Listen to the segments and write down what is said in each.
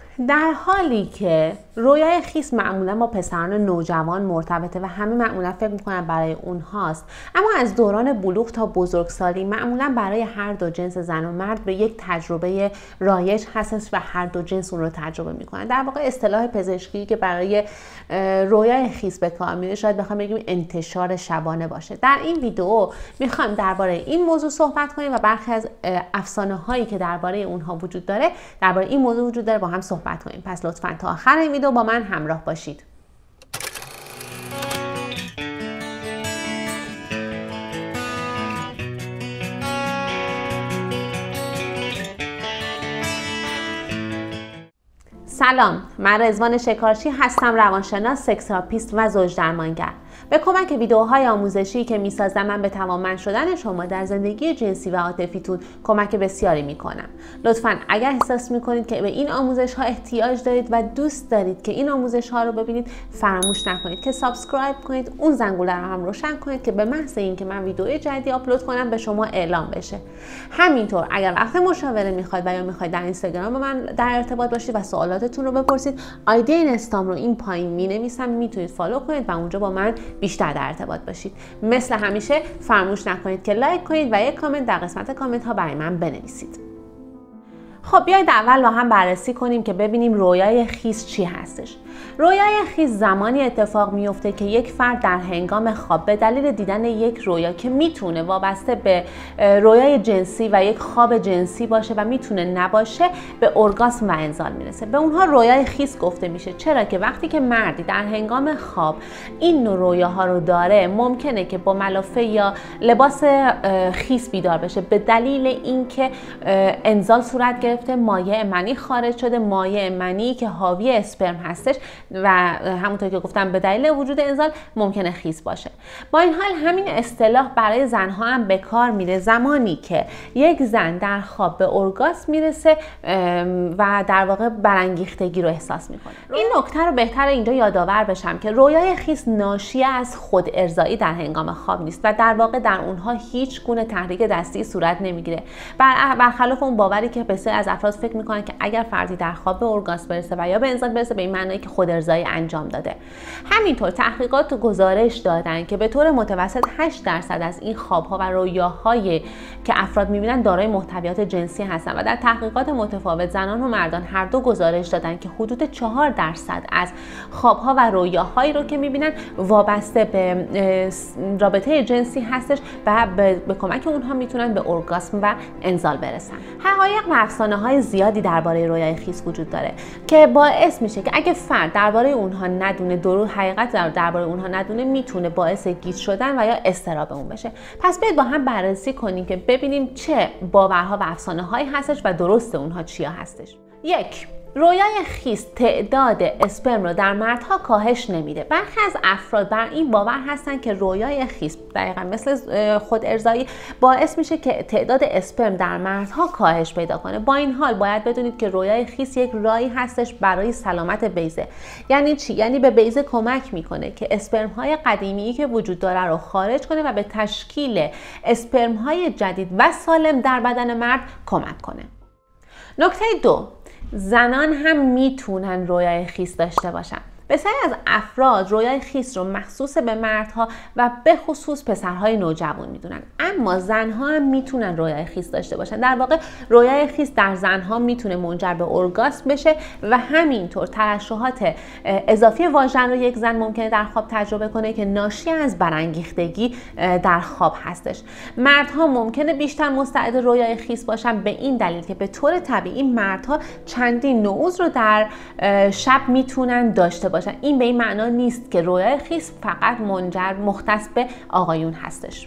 در حالی که رویای خیس معمولا با پسران نوجوان مرتبطه و همه معمولا فکر میکنن برای اونهاست، اما از دوران بلوغ تا بزرگسالی معمولا برای هر دو جنس زن و مرد به یک تجربه رایج هستش و هر دو جنس اون رو تجربه میکنن. در واقع اصطلاح پزشکی که برای رویای خیس به کار میره شاید بخوام بگیم انتشار شبانه باشه. در این ویدیو میخوام درباره این موضوع صحبت کنیم و برخی از افسانه هایی که درباره اونها وجود داره، درباره این موضوع وجود داره با هم صحبت کنیم. پس لطفاً تا آخر این ویدیو با من همراه باشید. سلام، من رضوان شکارچی هستم، روانشناس، سکس تراپیست و زوج درمانگر. به کمک ویدیوهای آموزشی که میسازم من به توانمند شدن شما در زندگی جنسی و عاطفیتون کمک بسیاری میکنم. لطفاً اگر احساس میکنید که به این آموزش ها احتیاج دارید و دوست دارید که این آموزش ها رو ببینید، فراموش نکنید که سابسکرایب کنید، اون زنگوله رو هم روشن کنید که به محض اینکه من ویدیو جدیدی آپلود کنم به شما اعلام بشه. همینطور اگر وقت مشاوره میخواید و یا میخواید در اینستاگرام با من در ارتباط باشید و سوالاتتون رو بپرسید، آیدی اینستام رو این پایین مینویسم، میتونید فالو کنید و اونجا با من بیشتر در ارتباط باشید. مثل همیشه فراموش نکنید که لایک کنید و یک کامنت در قسمت کامنت ها برای من بنویسید. خب بیایید اول با هم بررسی کنیم که ببینیم رویای خیس چی هستش. رویای خیس زمانی اتفاق میفته که یک فرد در هنگام خواب به دلیل دیدن یک رویا که میتونه وابسته به رویای جنسی و یک خواب جنسی باشه و میتونه نباشه، به ارگاسم و انزال میرسه. به اونها رویای خیس گفته میشه، چرا که وقتی که مردی در هنگام خواب این نوع رویاها رو داره، ممکنه که با ملافه یا لباس خیس بیدار بشه به دلیل اینکه انزال صورت گرفته، مایع منی خارج شده، مایع منی که حاوی اسپرم هستش و همونطور که گفتم به دلیل وجود انزال ممکنه خیس باشه. با این حال همین اصطلاح برای زنها هم به کار میره زمانی که یک زن در خواب به ارگاسم میرسه و در واقع برانگیختگی رو احساس میکنه. این نکته رو بهتر اینجا یادآور بشم که رویای خیس ناشی از خود ارضایی در هنگام خواب نیست و در واقع در اونها هیچ گونه تحریک دستی صورت نمیگیره. برخلاف اون باوری که بسیاری از افراد فکر میکنن که اگر فردی در خواب به ارگاسم برسه و یا به انزال برسه به این معنی که خود ارضایی انجام داده. همینطور تحقیقات گزارش دادن که به طور متوسط 8% از این خوابها و رویاهایی که افراد میبینن دارای محتویات جنسی هستن و در تحقیقات متفاوت زنان و مردان هر دو گزارش دادن که حدود 4% از خوابها و رویاهایی رو که میبینن وابسته به رابطه جنسی هستش و به کمک اونها میتونن به ارگاسم و انزال برسن. حقایق و افسانه‌های زیادی درباره رویای خیس وجود داره که باعث میشه که اگه فرد درباره اونها ندونه، حقیقت درباره اونها ندونه، میتونه باعث گیج شدن و یا اضطراب اون بشه. پس بیاید با هم بررسی کنیم که ببینیم چه باورها و افسانه‌هایی هستش و درست اونها چیا هستش. 1. رویای خیس تعداد اسپرم رو در مردها کاهش نمیده. برخی از افراد بر این باور هستن که رویای خیس دقیقاً مثل خود ارضایی باعث میشه که تعداد اسپرم در مردها کاهش پیدا کنه. با این حال باید بدونید که رویای خیس یک راهی هستش برای سلامت بیضه. یعنی چی؟ یعنی به بیضه کمک میکنه که اسپرم های قدیمی که وجود داره رو خارج کنه و به تشکیل اسپرم های جدید و سالم در بدن مرد کمک کنه. نکته 2. زنان هم میتونن رویای خیس داشته باشن. بسیاری از افراد رویای خیس رو مخصوص به مردها و به خصوص پسرهای نوجوان میدونن، اما زنها هم میتونن رویای خیس داشته باشن. در واقع رویای خیس در زنها میتونه منجر به ارگاسم بشه و همینطور ترشحات اضافی واژن رو یک زن ممکنه در خواب تجربه کنه که ناشی از برانگیختگی در خواب هستش. مردها ممکنه بیشتر مستعد رویای خیس باشن به این دلیل که به طور طبیعی مردها چندین نعوذ رو در شب میتونن داشته باشن. این به این معنا نیست که رویای خیس فقط مختص به آقایون هستش.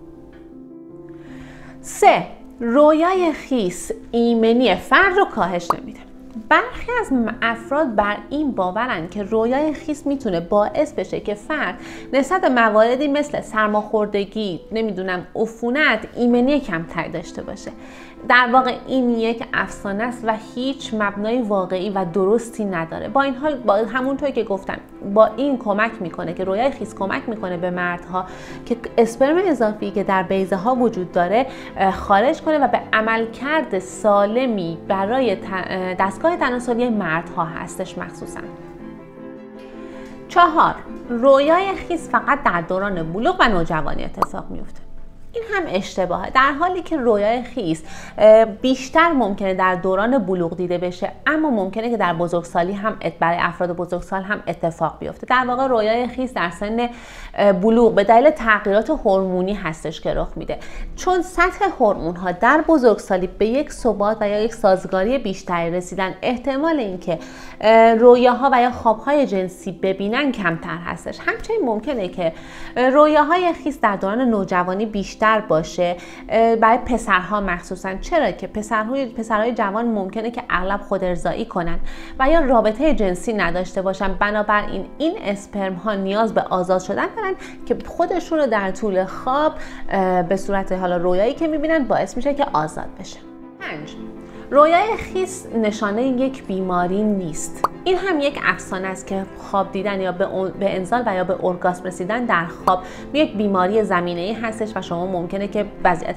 3. رویای خیس ایمنی فرد رو کاهش نمیده. برخی از افراد بر این باورن که رویای خیس میتونه باعث بشه که فرد نسبت به مواردی مثل سرماخوردگی، عفونت، ایمنی کمتر داشته باشه. در واقع این یک افسانه است و هیچ مبنای واقعی و درستی نداره. با این حال همونطور که گفتم با این کمک میکنه که رویای خیس کمک میکنه به مردها که اسپرم اضافی که در بیضه ها وجود داره خارج کنه و به عملکرد سالمی برای دستگاه تناسلی مردها هستش مخصوصا. 4. رویای خیس فقط در دوران بلوغ و نوجوانی اتفاق میفته. این هم اشتباهه، در حالی که رویای خیس بیشتر ممکنه در دوران بلوغ دیده بشه، اما ممکنه که در بزرگسالی هم برای افراد بزرگسال هم اتفاق بیفته. در واقع رویای خیس در سن بلوغ به دلیل تغییرات هورمونی هستش که رخ میده، چون سطح هورمون ها در بزرگسالی به یک ثبات و یا یک سازگاری بیشتری رسیدن، احتمال اینکه رویاها و یا خوابهای جنسی ببینن کمتر هستش. همچنین ممکنه که رویاهای خیس در دوران نوجوانی بیشتر باشه برای پسرها مخصوصا، چرا که پسرهای جوان ممکنه که اغلب خودارضایی کنن و یا رابطه جنسی نداشته باشن، بنابراین این اسپرم ها نیاز به آزاد شدن دارن که خودشون رو در طول خواب به صورت حالا رویایی که میبینن باعث میشه که آزاد بشه. 5. رویای خیس نشانه یک بیماری نیست. این هم یک افسانه است که خواب دیدن یا به انزال و یا به ارگاسم رسیدن در خواب یک بیماری زمینه‌ای هستش و شما ممکنه که وضعیت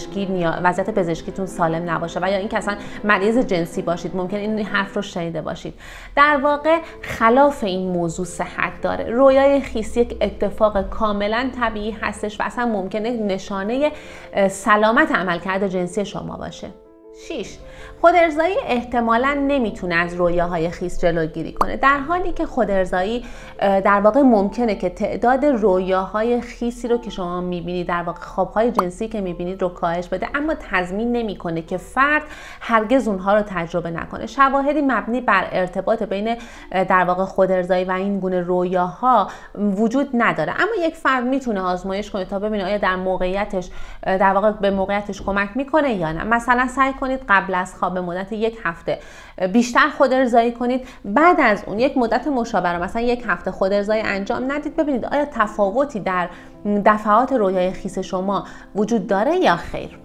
پزشکیتون سالم نباشه و یا اینکه اصلا مریض جنسی باشید، ممکنه این حرف رو شنیده باشید. در واقع خلاف این موضوع صحت داره. رویای خیس یک اتفاق کاملا طبیعی هستش و اصلا ممکنه نشانه سلامت عملکرد جنسی شما باشه. 6. خودارضایی احتمالاً نمیتونه از رویاهای خیس جلوگیری کنه، در حالی که خودارضایی در واقع ممکنه که تعداد رویاهای خیسی رو که شما میبینید، در واقع خوابهای جنسی که میبینید رو کاهش بده، اما تضمین نمیکنه که فرد هرگز اونها رو تجربه نکنه. شواهدی مبنی بر ارتباط بین در واقع خودارضایی و این گونه رویاها وجود نداره، اما یک فرد میتونه آزمایش کنه تا ببینه آیا در موقعیتش در واقع به موقعیتش کمک میکنه یا نه. مثلا سعی کنید قبل از خواب به مدت 1 هفته بیشتر خودارضایی کنید، بعد از اون یک مدت مشابه رو مثلا 1 هفته خودارضایی انجام ندید، ببینید آیا تفاوتی در دفعات رویای خیس شما وجود داره یا خیر.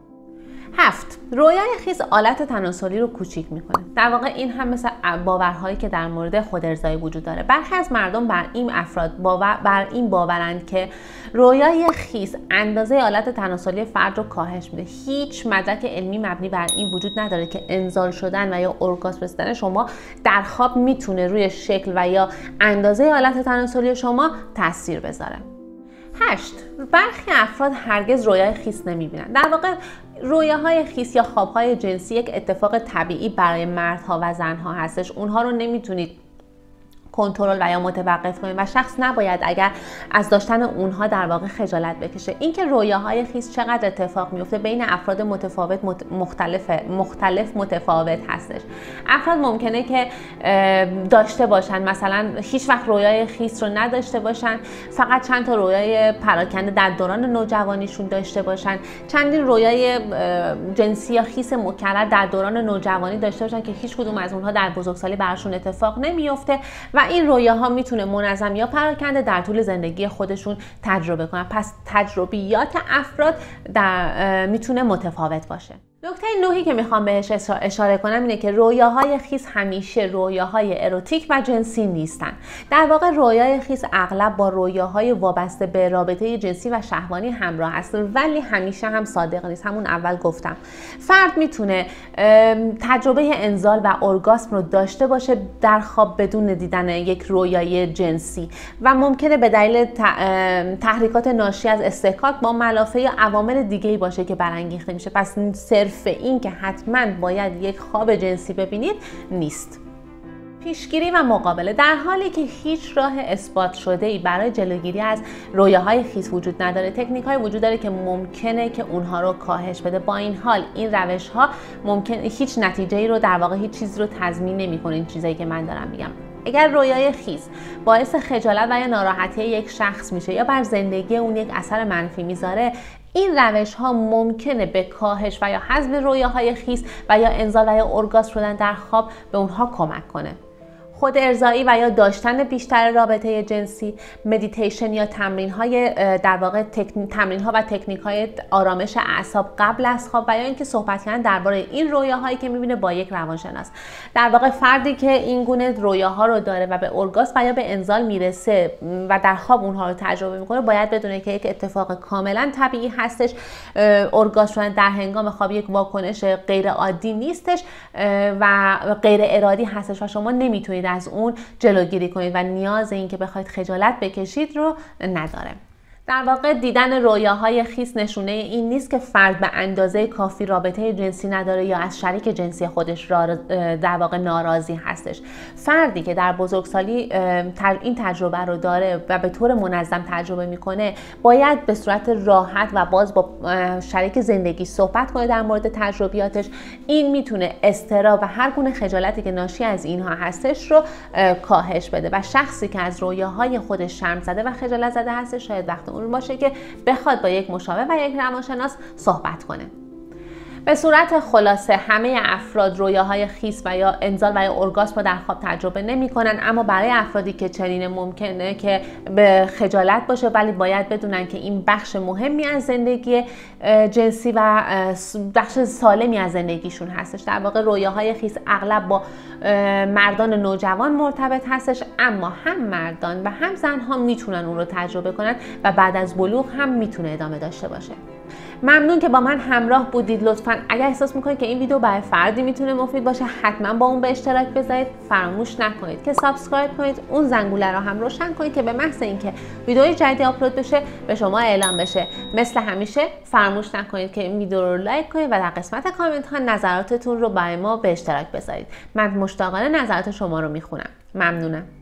7. رویای خیس آلت تناسلی رو کوچیک میکنه. در واقع این هم مثل باورهایی که در مورد خودارضایی وجود داره. برخی از مردم بر این باورند که رویای خیس اندازه آلت تناسلی فرد رو کاهش میده. هیچ مدرک علمی مبنی بر این وجود نداره که انزال شدن و یا ارگاسم رسیدن شما در خواب میتونه روی شکل و یا اندازه آلت تناسلی شما تاثیر بذاره. 8. برخی افراد هرگز رویای خیس نمیبینن. در واقع رویاهای خیس یا خوابهای جنسی یک اتفاق طبیعی برای مردها و زنها هستش. اونها رو نمیتونید کنترل و یا متوقف کنید و شخص نباید اگر از داشتن اونها در واقع خجالت بکشه. اینکه رویاهای خیس چقدر اتفاق میفته بین افراد مختلف متفاوت هستش. افراد ممکنه که داشته باشن، مثلا هیچ وقت رویای خیس رو نداشته باشن، فقط چند تا رویای پراکنده در دوران نوجوانیشون داشته باشن، چندین رویای جنسی یا خیس مکرر در دوران نوجوانی داشته باشن که هیچ کدوم از اونها در بزرگسالی براشون اتفاق نمیفته و این رویاها میتونه منظم یا پراکنده در طول زندگی خودشون تجربه کنن. پس تجربیات افراد میتونه متفاوت باشه. نکته 9 که میخوام بهش اشاره کنم اینه که رویاهای خیس همیشه رویاهای اروتیک و جنسی نیستن. در واقع رویای خیس اغلب با رویاهای وابسته به رابطه جنسی و شهوانی همراه است، ولی همیشه هم صادق نیست. همون اول گفتم فرد میتونه تجربه انزال و ارگاسم رو داشته باشه در خواب بدون دیدن یک رویای جنسی و ممکنه به دلیل تحریکات ناشی از استحقاق با ملافه یا عوامل دیگه‌ای باشه که برانگیخته میشه. پس صرف این که حتما باید یک خواب جنسی ببینید نیست. پیشگیری و مقابله. در حالی که هیچ راه اثبات شده‌ای برای جلوگیری از رویاهای خیس وجود نداره، تکنیک‌های وجود داره که ممکنه که اونها رو کاهش بده. با این حال این روش‌ها ممکنه هیچ نتیجه‌ای رو در واقع هیچ چیز رو تضمین نمی‌کنه. این چیزایی که من دارم میگم، اگر رویای خیس باعث خجالت و یا ناراحتی یک شخص میشه یا بر زندگی اون یک اثر منفی میذاره، این روش ها ممکنه به کاهش و یا حذف رویاهای خیس و یا انزال و یا ارگاسم شدن در خواب به اونها کمک کنه. خود ارضایی و یا داشتن بیشتر رابطه جنسی، مدیتیشن یا تمرین‌های در واقع تمرین‌ها و تکنیک‌های آرامش اعصاب قبل از خواب و یا اینکه صحبت کردن درباره این رویاهایی که می‌بینه با یک روانشناس. در واقع فردی که این گونه رویاها رو داره و به ارگاسم و یا به انزال میرسه و در خواب اونها رو تجربه می‌کنه، باید بدونه که یک اتفاق کاملا طبیعی هستش. ارگاسم شدن در هنگام خواب یک واکنش غیر عادی نیستش و غیر ارادی هستش و شما نمیتونید از اون جلوگیری کنید و نیاز این که بخواید خجالت بکشید رو نداره. در واقع دیدن رویاهای خیس نشونه این نیست که فرد به اندازه کافی رابطه جنسی نداره یا از شریک جنسی خودش در واقع ناراضی هستش. فردی که در بزرگسالی این تجربه رو داره و به طور منظم تجربه میکنه، باید به صورت راحت و باز با شریک زندگی صحبت کنه در مورد تجربیاتش. این میتونه اضطراب و هر گونه خجالتی که ناشی از اینها هستش رو کاهش بده و شخصی که از رویاهای خودش شرم زده و خجالت زده هستش شاید وقت اون باشه که بخواد با یک مشاور و یک روانشناس صحبت کنه. به صورت خلاصه همه افراد رویاهای خیس و یا انزال و یا ارگاسم رو در خواب تجربه نمی کنن، اما برای افرادی که چنین ممکنه که به خجالت باشه، ولی باید بدونن که این بخش مهمی از زندگی جنسی و بخش سالمی از زندگیشون هستش. در واقع رویاهای خیس اغلب با مردان نوجوان مرتبط هستش، اما هم مردان و هم زنها میتونن اون رو تجربه کنن و بعد از بلوغ هم میتونه ادامه داشته باشه. ممنون که با من همراه بودید. لطفاً اگر احساس میکنید که این ویدیو برای فردی میتونه مفید باشه، حتما با اون به اشتراک بذارید. فراموش نکنید که سابسکرایب کنید، اون زنگوله رو هم روشن کنید که به محض اینکه ویدیوی جدید آپلود بشه به شما اعلام بشه. مثل همیشه فراموش نکنید که این ویدیو رو لایک کنید و در قسمت کامنت ها نظراتتون رو برای ما به اشتراک بذارید. من مشتاقانه نظرات شما رو میخونم. ممنونم.